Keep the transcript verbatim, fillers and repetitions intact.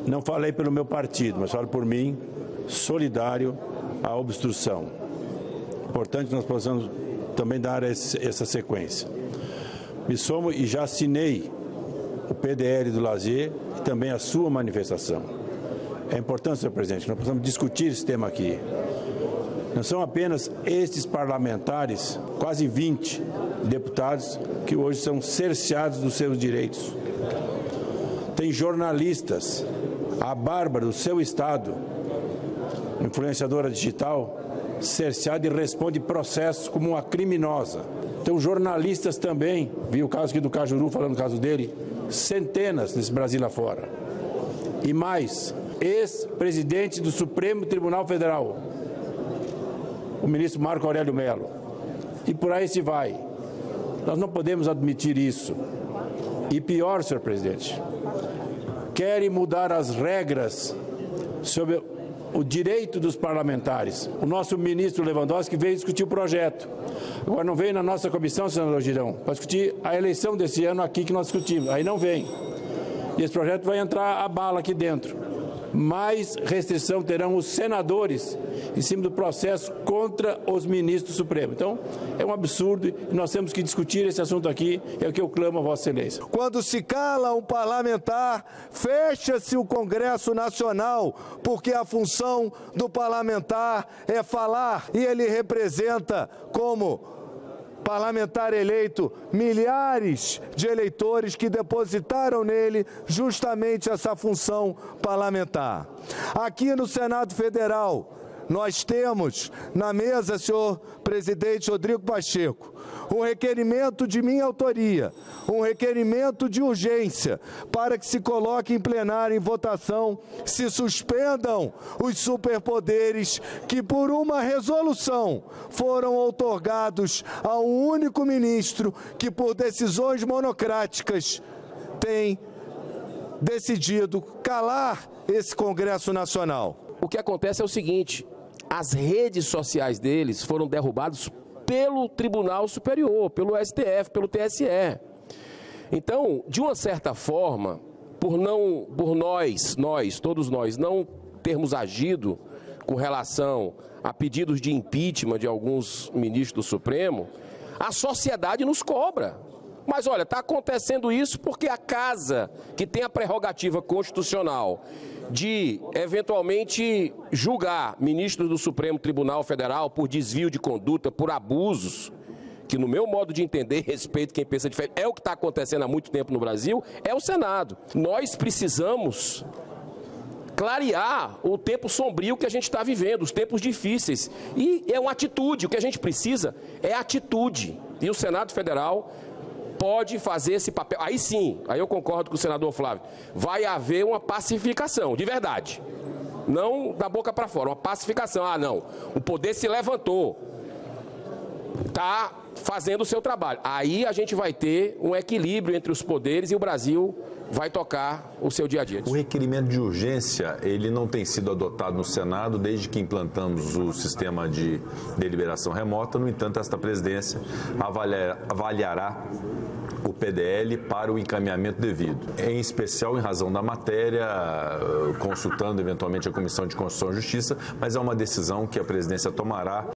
não falei pelo meu partido, mas falo por mim, solidário à obstrução. Importante que nós possamos também dar essa sequência. Me somo e já assinei o P D L do lazer e também a sua manifestação. É importante, senhor presidente, que nós possamos discutir esse tema aqui. Não são apenas estes parlamentares, quase vinte deputados, que hoje são cerceados dos seus direitos. Tem jornalistas, a Bárbara do seu estado, influenciadora digital, cerceada e responde processos como uma criminosa. Tem jornalistas também, vi o caso aqui do Cajuru, falando do caso dele, centenas nesse Brasil afora. E mais, ex-presidente do Supremo Tribunal Federal, o ministro Marco Aurélio Mello. E por aí se vai. Nós não podemos admitir isso. E pior, senhor presidente, querem mudar as regras sobre o direito dos parlamentares. O nosso ministro Lewandowski veio discutir o projeto. Agora não veio na nossa comissão, senador Girão, para discutir a eleição desse ano aqui que nós discutimos. Aí não vem. E esse projeto vai entrar a bala aqui dentro. Mais restrição terão os senadores em cima do processo contra os ministros do Supremo. Então, é um absurdo e nós temos que discutir esse assunto aqui, é o que eu clamo a Vossa Excelência. Quando se cala um parlamentar, fecha-se o Congresso Nacional, porque a função do parlamentar é falar e ele representa como parlamentar eleito, milhares de eleitores que depositaram nele justamente essa função parlamentar. Aqui no Senado Federal, nós temos na mesa, senhor presidente Rodrigo Pacheco, um requerimento de minha autoria, um requerimento de urgência para que se coloque em plenário em votação, se suspendam os superpoderes que por uma resolução foram outorgados a um único ministro que por decisões monocráticas tem decidido calar esse Congresso Nacional. O que acontece é o seguinte, as redes sociais deles foram derrubadas pelo Tribunal Superior, pelo S T F, pelo T S E. Então, de uma certa forma, por não, por nós, nós, todos nós, não termos agido com relação a pedidos de impeachment de alguns ministros do Supremo, a sociedade nos cobra. Mas olha, está acontecendo isso porque a casa que tem a prerrogativa constitucional de, eventualmente, julgar ministros do Supremo Tribunal Federal por desvio de conduta, por abusos, que no meu modo de entender, respeito quem pensa diferente, é o que está acontecendo há muito tempo no Brasil, é o Senado. Nós precisamos clarear o tempo sombrio que a gente está vivendo, os tempos difíceis. E é uma atitude, o que a gente precisa é atitude. E o Senado Federal pode fazer esse papel. Aí sim, aí eu concordo com o senador Flávio, vai haver uma pacificação, de verdade. Não da boca para fora, uma pacificação. Ah, não, o poder se levantou, está fazendo o seu trabalho. Aí a gente vai ter um equilíbrio entre os poderes e o Brasil vai tocar o seu dia a dia. O requerimento de urgência, ele não tem sido adotado no Senado desde que implantamos o sistema de deliberação remota. No entanto, esta presidência avaliar, avaliará o P D L para o encaminhamento devido, em especial em razão da matéria, consultando eventualmente a Comissão de Constituição e Justiça, mas é uma decisão que a presidência tomará